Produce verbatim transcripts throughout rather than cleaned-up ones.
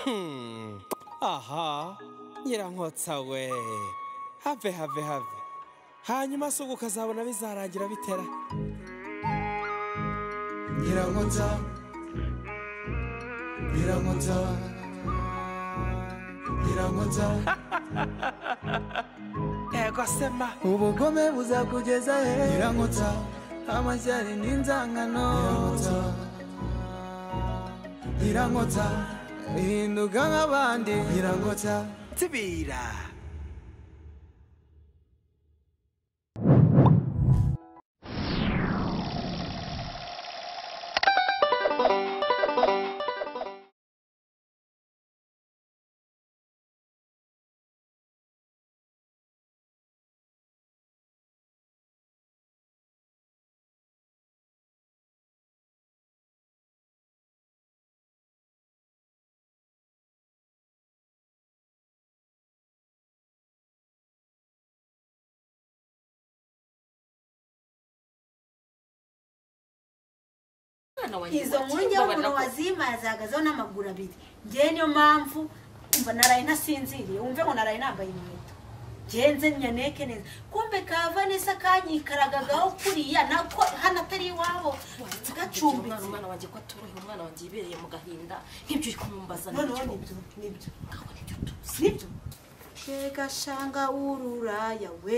aha nyirankotsa we have have have hanyuma sugu ukazabona bizarangira bitera nyirankotsa nyirankotsa nyirankotsa ego sema ubugome buzakugeza he nyirankotsa amashyari n'inzangano nyirankotsa hinduka nk'abandi nyirankotsa tibira izo nkuru umuntu wazima yazagazeho n'amaguru abiri ngewe niyo mpamvu umva naraye ntasinziriye wumve ngo naraye nambaye inkweto genze nyaneke neza kumbe ka Vanessa kanyikaragagaho kuriya nako hano atari iwabo gacumbitse umwana wanjye ko atoroheye umwana wanjye yibereye mu gahinda nk'ibyo uri kumumbaza nibyo nibyo nibyo ngaho nibyo tuzi nibyo shega shanga ururaya we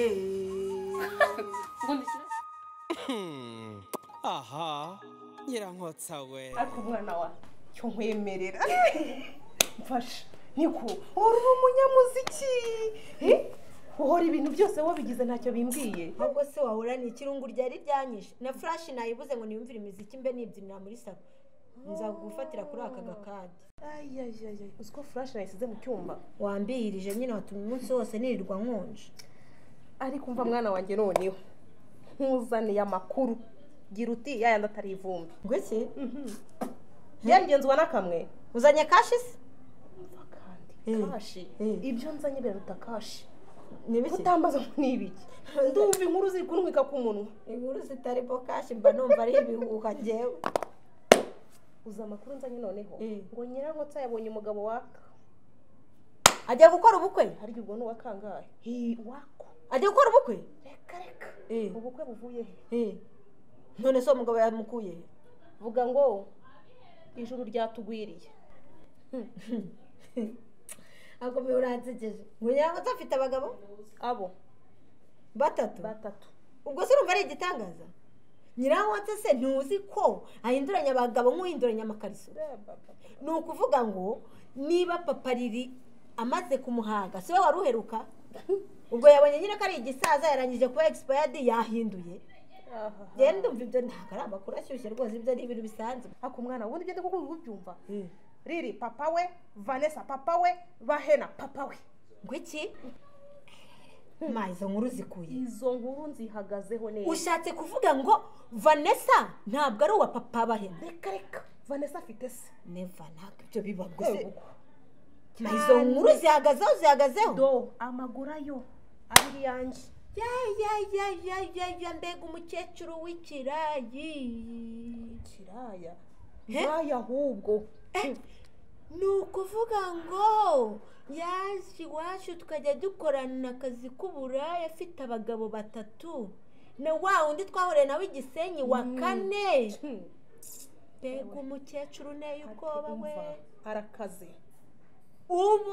aha nyirankotsa we ariko umwana wa cyo nkwemerera mfasha niko uri umunyamuziki eh uhora ibintu byose wabigize ntacyo bimbwiye ahubwo se wahura ni ikirungu ryari ryanyishe na flash nayibuze ngo niyumvire imiziki mbe nibyinira muri sako nzagufatira kuri aka gakadi ayayaya uziko flash nayisize mu cyumba wambirije nyine watumye umunsi wose nirirwa nkonje ariko umva mwana wanjye noneho nkuzaniye amakuru gira uti yaya ndatari ivumbi ngwese yangenzwa nakamwe uzanye kashi se kandi kashi ibyo nzanye biruta kashi nibiki utambaza nibiki ndumva inkuru ziri kunwika ku munwa inkuru zitari bo kashi mba numva ari ibihuha ngewe uza amakuru nzanye noneho ngo nyirankotsa yabonye umugabo waka ajya gukora ubukwe hari ubwo no wakangaye hi wako ajya gukora ubukwe reka reka ubukwe buvuye he none so umugabo yamukuye vuga ngo ijuru ryatugwiriye ako biuranzejeje ngo nyirankotsa afite abagabo abo batatu batatu ubwo se urumva ari igitangaza nyirankotsa se ntuzi ko ahinduranya abagabo nk'uhinduranya amakariso ni ukuvuga ngo niba papa riri amaze kumuhaga siwe wari uheruka ubwo yabonye nyine ko ari igisaza yarangije kuba expired yahinduye genda umva ibyo ntabwo ari amakuru ashyushye rwose ibyo ari ibintu bisanzwe ako mwana ubundi ugende kuko ubyumva riri papa we Vanessa papa we bahena papa we ngo iki ma izo nkuru zikuye izo nkuru nzihagazeho neza ushatse kuvuga ngo Vanessa ntabwo ari uwa papa bahena reka reka Vanessa afite se never ntabwo ibyo biba gusa ma izo nkuru zihagazeho zihagazeho do amagurayo ari yanjye ya ya ya ya ya ya mbega umukecuru w'ikirayi kiraya yaya ahubwo ni ukuvuga ngo yaje iwacu tukajya dukorana akazi k'uburaya afite abagabo batatu na wa undi twahoreye nawe igisenyi wa kane mbega umukecuru neye ubwoba we arakaze ubu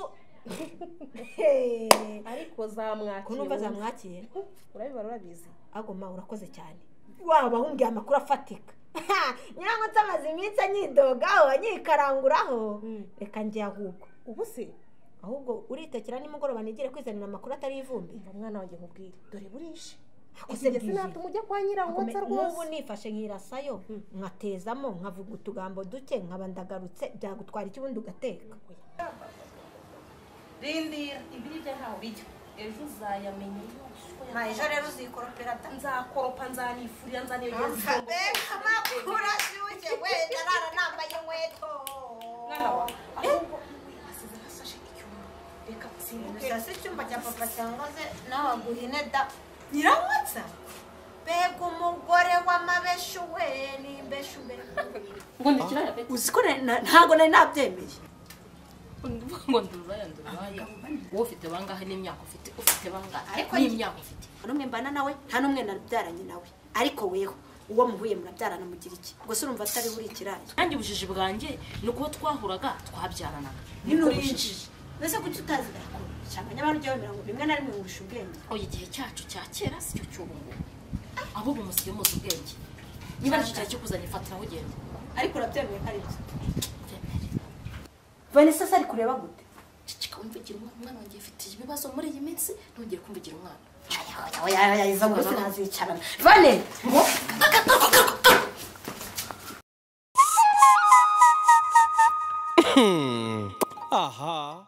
ariko zamwakiye kunumva zamwakiye urabibara urabizi agoma urakoze cyane waba humbye amakuru afatika nyirankotsa amaze iminsi anyidogaho anyikaranguraho reka njye ahubwo ubu se ahubwo uritekera nimugoroba nigire kwizanira amakuru atari ivumbi mva mwana wanjye nkubwire dore burishe akose sinatuma ujya kwa nyirankotsa rwose ubu nifashe nkirasayo nkatezamo nkavuga utugambo duke nkaba ndagarutse byagutwara iki ubundi ugateka rindira ibiri bya ntaho bijya ejo uzayamenye ma ejo rero uzikoropera nzakoropa nzanifurira nzanegeza amakuru ashyushye we ndarara nambaye inkweto ahubwo asize hasashe icyuma reka simbuke se icyumba cya papa cyangwa se nawe aguhine da nyirankotsa mbega umugore w'amabeshu we n'imbeshu mbere ngo ndikira uziko ntabwo nari nabyemeye ngo nduraya nduraya wowe ufite bangahe n'imyaka ufite ufite bangahe ariko n'imyaka ufite n'umwe mbana nawe nta n'umwe nabyaranye nawe ariko weho uwo muhuye murabyarana mugira iki ngo se urumva atari buri ikirayi nanjye ubujiji bwanjye ni uko twahuraga twabyaranaga n'urinjije mbese kuki utazi garakora cyangwa nyamara ujya wemera ngo bimwe na rimwe ngurusha ubwenge oya igihe cyacu cya kera si cyo cy'ubu ngubu abo bumusiye muzi ubwenge niba ari cyo cyo kuzanye fatiraho ugenda ariko urabyemeye ko ari byo Vanessa se ari kureba gute cicika umvugira umwana umwana wanjye afite ibibazo muri iyi minsi ntongere kumvugira umwana oya oya oya izo gusa nazicarana Vane ngo aha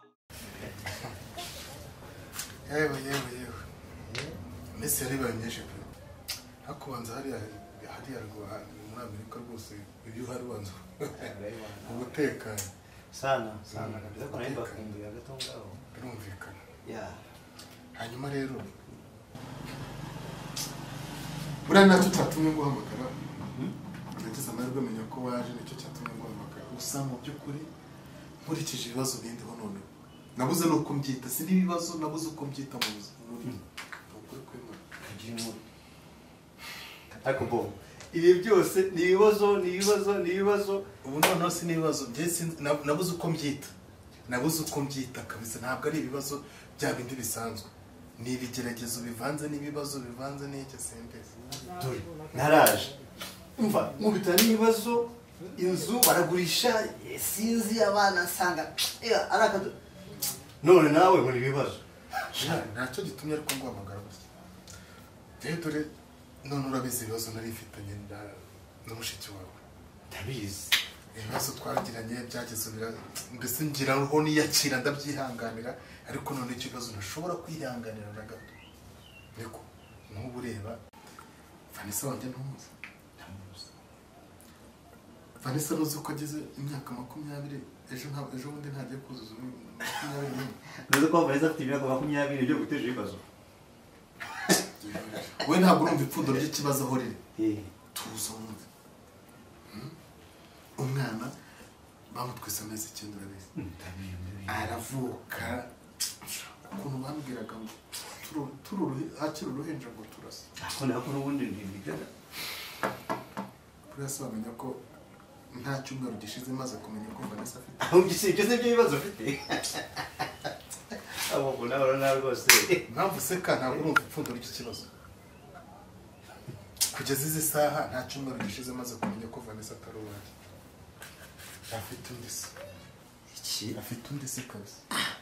yewe yewe yewe mbese yaribaye myinshi pe hakubanza hariya hariya rwa muri Amerika rwose ibyo uhari ubanza ubutekanye sana sana kabisa ko naimba kumbuye agatongao birumvikana ya hanyuma rero buriya nacyo cyatumye nguhamagara nagize amahirwe menya ko waje nicyo cyatumye nguhamagara gusa mu by'ukuri nkurikije ibibazo bindiho none nabuze nuko mbyita si n'ibibazo nabuze uko mbyita mu buzima muri ukuri kw'Imana kajimo ariko bo ibi byose ni ibibazo ni ibibazo ni ibibazo ubu noneho si n'ibibazo byese nabuze uko mbyita nabuze uko mbyita kabisa ntabwo ari ibibazo bya bindi bisanzwe ni ibigeragezo bivanze n'ibibazo bivanze n'icyo sentence dore naraje umva nkubita n'ibibazo inzu baragurisha sinzi abana nsanga araka none nawe muri ibibazo ntacyo gitumye ariko nguhamagara gusa rero dore none urabizi ibibazo nari mfitanye n'umushiki wawe ndabizi ibibazo twagiranye byageze mbese ngiraho niyakira ndabyihanganira ariko none icyo kibazo ntashobora kwihanganira na gato niko nk'ubu ureba Vanessa wanjye ntumuzi Vanessa nuzi ko ageze imyaka makumyabiri ejo nta ejo bundi ntagiye kuzuza makumyabiri nuzi ko Vanessa afite imyaka makumyabiri byo guteje ibibazo we ntabwo urumva ipfundo ry'ikibazo aho riri eh tuza wumva umwana bamutwise amezi icyenda urabizi aravuka ukuntu bambwiraga ngo turu hakiri uruhinja ngo turasa ako nako n'ubundi ndibigana Purasa bamenya ko nta cyumweru gishize maze kumenya ko Vanessa afite aho gisi ibyo se byo bibazo ufite abo bona urana rwose mpamvu seka ntabwo urumva ipfundo ry'iki kibazo kugeza izi saha nta cyumweru gishize maze kumenya ko Vanessa atari uwanjye afite undi se iki afite undi se kabisa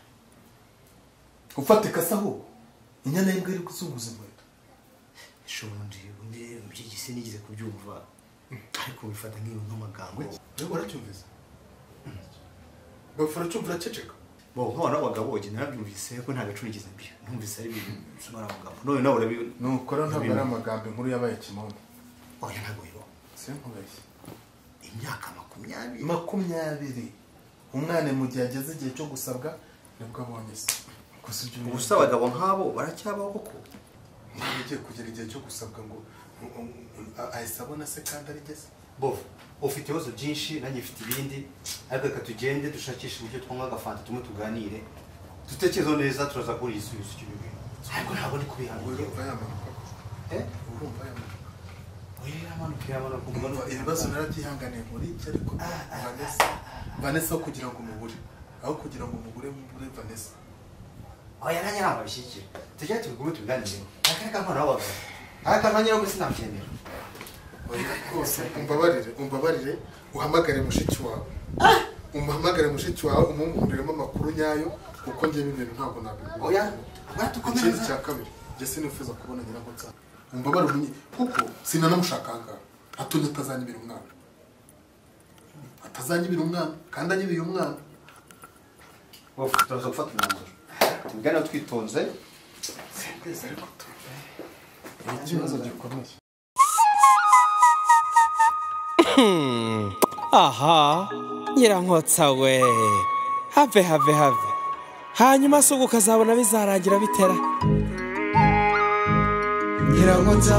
ufatika saho inyana y'imbwa iri kuzunguza inkweto shondi undi byigise nigize kubyumva ariko bifata nk'iyo nk'amagambo wewe waracyumvise bafura cyumvira ceceka bo nk'abana b'abagabo je narabyumvise ko nta gacu nigize mbi numvise ari ibintu bisumara amagambo none nawe urabi nukora ntabwo ari amagambo inkuru yabaye kimondo oya ntabwo yo sinkubeshye imyaka makumyabiri makumyabiri umwana mu gihe ageze igihe cyo gusabwa nibwo abonye se gusa ibyo gusa abagabo nk'abo baracyabaho koko ntabwo ugiye kugera igihe cyo gusabwa ngo ahise abona se kandi arigeze bo ufite ibibazo byinshi nanjye mfite ibindi ariko reka tugende dushakishe uburyo twanywa agafanta tumwe tuganire dutekerezo neza turaza kuri iyi subizo cy'ibyo bintu ariko ntabwo ndi kubihanira urumva yamanuka eh urumva yamanuka oya yamanuka yamanuka umva ibibazo narabyihanganiye muri iki ariko Vanessa Vanessa aho kugira ngo umubure aho kugira ngo umubure mubure Vanessa oya nanjye ntabwo bishyikira tujya tubigume tubiganireho akari k'abana b'abagabo aka kanya yo gusa nabyemera rwose umbabarire umbabarire uhamagare mushiki wawe umuhamagare mushiki wawe umumpuriremo amakuru nyayo kuko njyewe ibintu ntabwo nabigura oya ikindi batukomereza cya kabiri njye sinifuza kubona nyiraho nsa umbabarire umenye kuko sinanamushaka ahangaha hatumye atazanyibira umwana atazanyibira umwana kandi anyibira umwana wowe turaza gufata umwanzuro tubiganira twitonze sembeze ariko tu ni ikibazo gikomeye aha nyirankotsa we have have have hanyuma se ubu ukazabona bizarangira bitera Nyirankotsa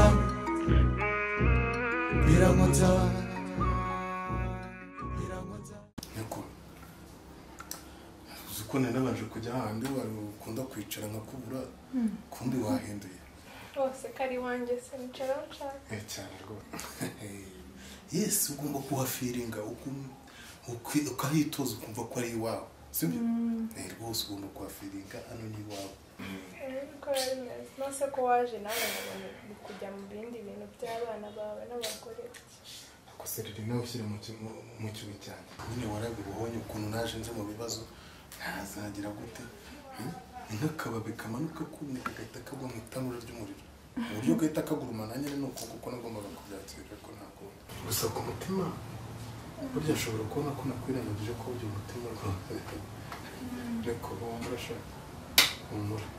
Nyirankotsa Nyirankotsa niko ko nabanje kujya ahandi wari ukunda kwicara nkakubura kumbi wahinduye rwose kari wanjye se nicara nshaka eh cyane rwose yes ugomba kuhafiringa ukahitoza ukumva ko ari iwawe sibyo eh rwose ugomba kuhafiringa hano ni iwawe ko ari neza nose ko waje nawe nabone kujya mu bindi bintu by'abana bawe n'abagore akoserera nawe ushyira mu mu kigo cyane nyine warabibonye ukuntu naje nze mu bibazo ntazagira gute nk'akababi kamanuka kumwe kagahita kagwa mu itanura ry'umuriro uburyo gahita kagurumana nyine nuko kuko nagombaga kubyakira ko ntabwo gusa ku mutima burya ashobora kubona ko nakwirangije ko uyu mutima reko umura shaka umura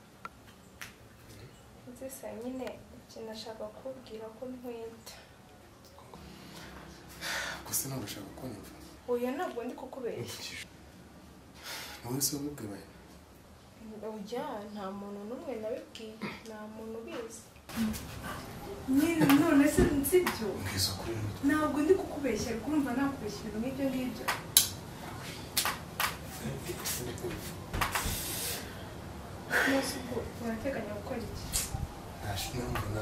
nzisa nyine ikintu ashaka kubwira ko ntwita gusa ntabwo ashaka kunyumva oya ntabwo ndi kukubeshya wowe se wabibwiye oya nta muntu n'umwe nabibwiye nta muntu ubizi nyine none se nsibyo mbwiza kuri ntabwo ndi kukubeshya ariko urumva nakubeshya ibintu nk'ibyo ngibyo nose ubwo urateganya gukora iki ntashimwe mbona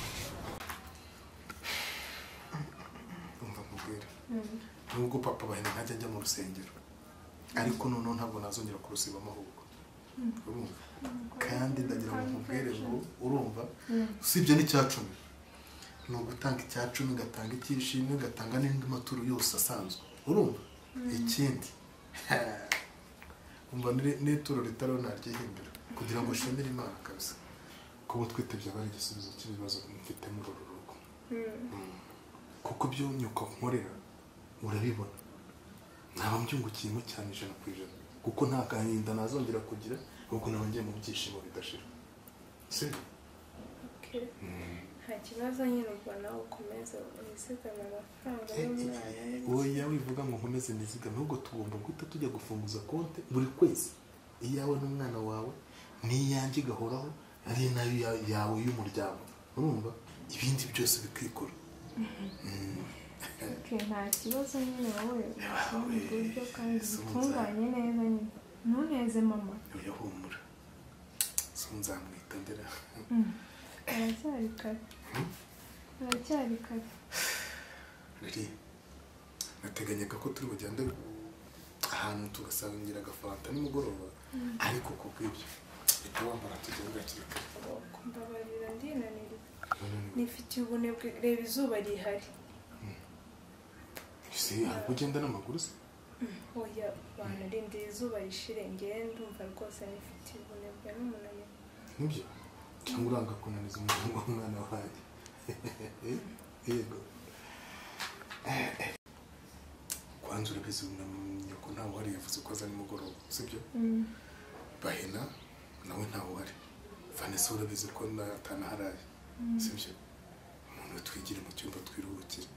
umva mubwira nubwo papa bahina ntajya ajya mu rusengero ariko noneho ntabwo nazongera kurusibamo ahubwo urumva kandi ndagira ngo mubwire ngo urumva usibye n'icyacumi ni ugutanga icyacumi gatanga icyishimwe gatanga n'indi maturo yose asanzwe urumva ikindi umva n'ituro ritaro naryihimbira kugira ngo nshimire Imana kabisa kuba twitebye abari igisubizo cy'ibibazo mfite muri uru rugo kuko ibyo nyuka nkorera urabibona naba mbyungukiyemo cyane ijana ku ijana kuko nta gahinda nazongera kugira ahubwo naba ngiye mu byishimo bidashira sibyo nta kibazo nyine ubwo nawe ukomeza wizigame amafaranga y'umwana oya wivuga ngo nkomeze nizigame ahubwo tugomba guhita tujya gufunguza konti buri kwezi iyawe n'umwana wawe n'iyanjye igahoraho ari nayo yawe y'umuryango urumva ibindi byose bikikora nta kibazo nyine wowe ushyira mu buryo kandi bitunganye neza nyine ntuneze mama oya humura so nzamwita ndera aracyari kare aracyari kare riri nateganyaga ko turi bugende ahantu tugasangira agafanta nimugoroba ariko ku bw'ibyo reka wambara tugenda hakiri kare kumbabarira ndinanira nifitiye ubunebwe reba izuba rihari ese ahubwo ugenda n'amaguru se oya bantu rindira izuba rishire ngende ndumva rwose nifitiye ubunebwe n'umunaniro nibyo cyangwa uranga kunaniza umuryango w'umwana wanjye yego kwanza urabizi unamenya ko ntawe uhari yavuze ko aza nimugoroba sibyo bahina nawe ntawe uhari Vanessa urabizi ko atanaharaye sibyo umuntu twigire mu cyumba twiruhukire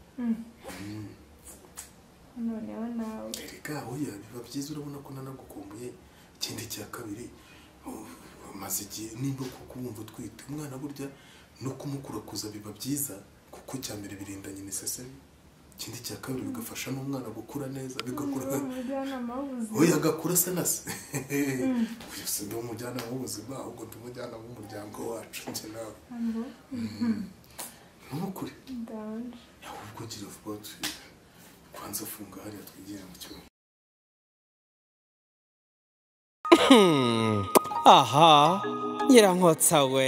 noneho nawe erega oya biba byiza urabona ko nanagukumbuye ikindi cya kabiri maze igihe nimba kuko wumva utwite umwana burya no kumukurakuza biba byiza kuko cya mbere birinda nyine isesemi ikindi cya kabiri bigafasha n'umwana gukura neza bigakura oya agakura se na se uyu si ndi umujyanama w'ubuzima ahubwo ndi umujyanama w'umuryango wacu njye nawe ntukure ahubwo gira vuba kwanza funga hariya twigire mu cyumba aha nyirankotsa we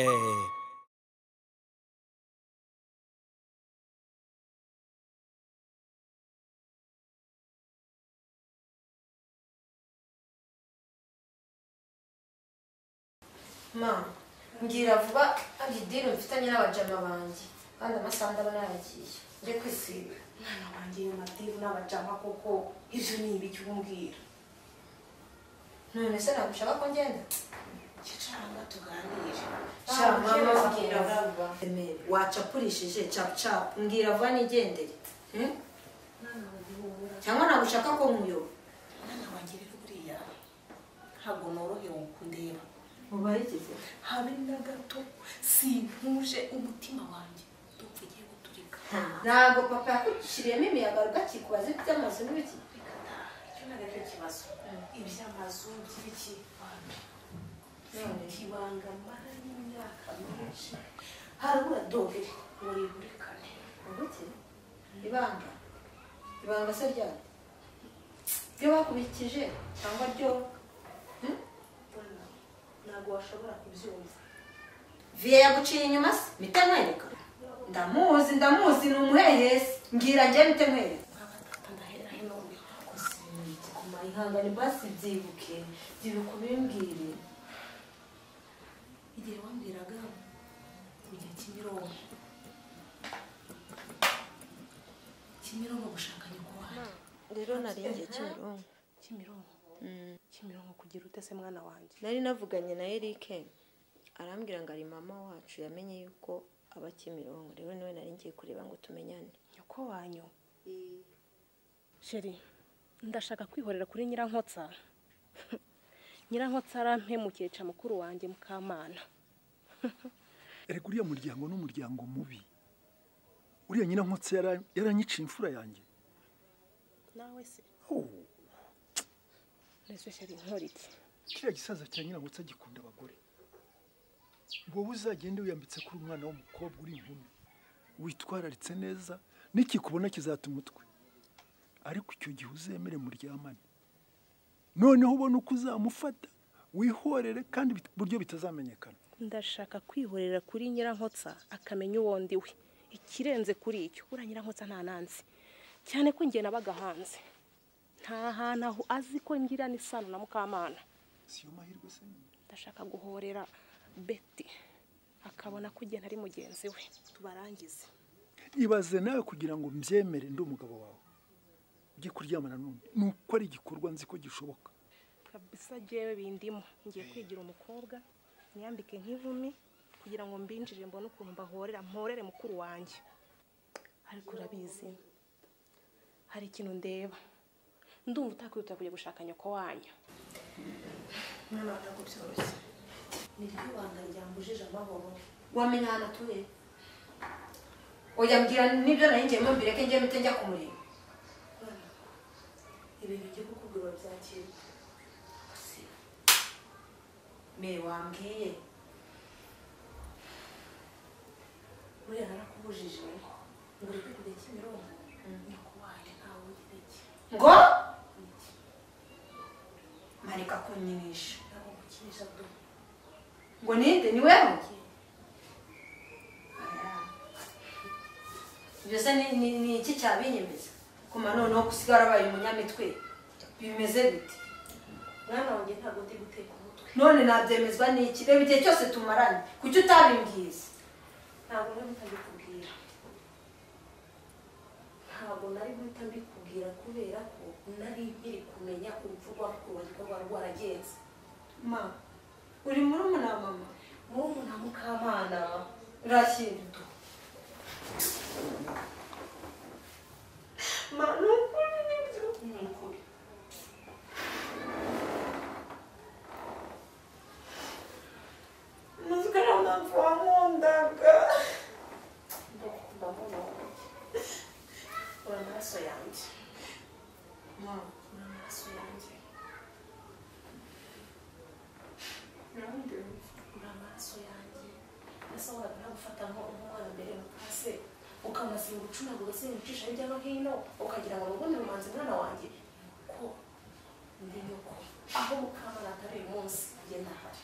ma ngira vuba ari diro mfitanye n'abajama banjye kandi amasaha ndabona yaragiye njye kwisiga mwana wanjye y'amadiru n'abajama koko ibyo ni ibiki umbwira none se nagushaka ko ngenda kicaranga tuganire sha mama ngira vuba wacapurishije cap cap ngira vuba nigendere cyangwa nagushaka ko nkuyoba mwana wanjye rero buriya ntabwo norohewe kundeba mubayigize habe na gato sintuje umutima wanjye dupfugiye guturika ntabwo papa yakwishyiriyemo imiyaga rugakikubaza ibyo amazu n'ibiki ntabwo aricyo kibazo iby'amazu by'ibiki mfite ibanga mara y'imyaka myinshi harabura doge muri buri kane ubuki ibanga ibanga se ryari ryo bakubikije cyangwa ryo ntabwo washobora kubyumva viye yaguciye inyuma se mite nkwereka ndamuzi ndamuzi ni umuhehesi mbwira njye mite nkwereka ndahera hino kuma ihangane basi byibuke byibuke ubimbwire igihe wambwiraga kujya Kimironko Kimironko gushaka nyoko wanjye rero naringiye Kimironko Kimironko Kimironko kugira ute se mwana wanjye nari navuganye na Eric arambwira ngo ari mama wacu yamenye yuko aba Kimironko rero niwe nari ngiye kureba ngo tumenyane nyoko wanyu sheri ndashaka kwihorera kuri Nyirankotsa Nyirankotsa arampemukiye ca mukuru wanjye Mukamana erega uriya muryango n'umuryango mubi uriya Nyirankotsa yaranyiciye imfura yanjye nawe se oh nese sheri nkoriki kiriya gisaza cya Nyirankotsa gikunda abagore wowe uzagende wiyambitse kuri umwana w'umukobwa uri inkumi witwararitse neza nikikubona kizata umutwe ariko icyo gihe uzemere muryamane noneho ubona uko uzamufata wihorere kandi buryo bitazamenyekana ndashaka kwihorera kuri Nyirankotsa akamenya uwo ndi we ikirenze kuri icyo ura Nyirankotsa nta nanzi cyane ko ngiye nabaga hanze nta hantu aho azi ko ngira n'isano na Mukamana siyo mahirwe se ndashaka guhorera Betty akabona ko igihe ntari mugenzi we tubarangize ibaze nawe kugira ngo mbyemere ndi umugabo wawe ujye kuryamana n'undi nuko ari igikorwa nzi ko gishoboka kabisa jewe bindimo ngiye kwigira umukobwa nyambike nk'inkumi kugira ngo mbinjire mbone ukuntu mbahorera mporere mukuru wanjye ariko urabizi hari ikintu ndeba ndumva utakwita kujya gushaka nyoko wanyu mwana ntabwo byoroshye ni ryo banga ryambujije amahoro wamenya ahantu atuye oya mbwira nibyo nari ngiyemo mbireke ngiye mite njya kumureba ibintu ngiye kukubwira byakira me wambwiye buriya narakubujije ngo uri kujya Kimironko nyoko wanjye ntawe ugira iki ngo mareka kunyinisha ntabwo gukinisha do ngo ninde ni wewe byose ni ni iki cyabinyemeza kuma noneho gusigara abaye umunyamitwe bimeze bite mwana wanjye ntabwo ndi guteka umutwe none nabyemezwa n'iki reba igihe cyose tumaranye kuki utabimbwiza ntabwo nari guhita mbikubwira ntabwo nari guhita mbikubwira kubera ko nari nkiri kumenya urupfu rwa mukuru wanjye ko rwari rwaragenze ma uri murumuna wa mama murumuna Mukamana urashyira ma ni ukuri nibyo ni ukuri muzikara mpamvu wankundaga ndakunda mbona uri amaraso yanjye ma uri amaraso yanjye nanjye uri amaraso yanjye ese wabaga nagufata nk'umwana mbere mukase ukamasinga ucunagura ugasenga ucisha hirya no hino ukagira ngo nubundi rumanzi mwana wanjye ko ndi nyoko aho Mukamana atari uyu munsi njye ndahari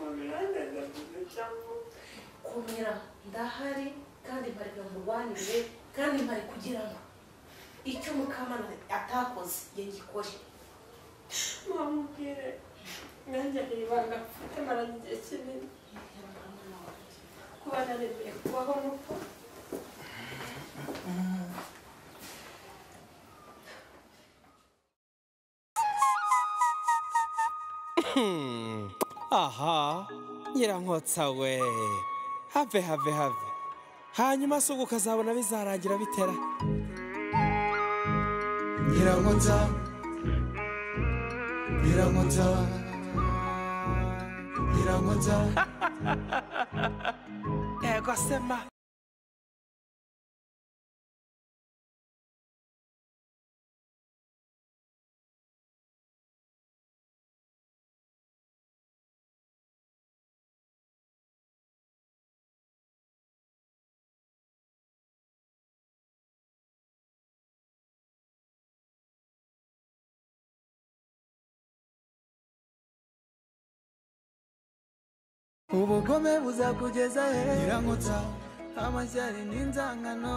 kumira ndahari kandi mpari kugira ngo murwanire kandi mpari kugira ngo icyo Mukamana atakoze njye ngikore mamubwire nanjye hari ibanga mfite maranye igihe kinini kuba naremeye kubaho nuko aha Nyirankotsa we have have have hanyuma se ukazabona bizarangira bitera Nyirankotsa Nyirankotsa Nyirankotsa ego sema ubugome buzakugeza he nyirankotsa amashyari n'inzangano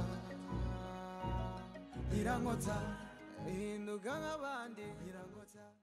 nyirankotsa hinduka nk'abandi nyirankotsa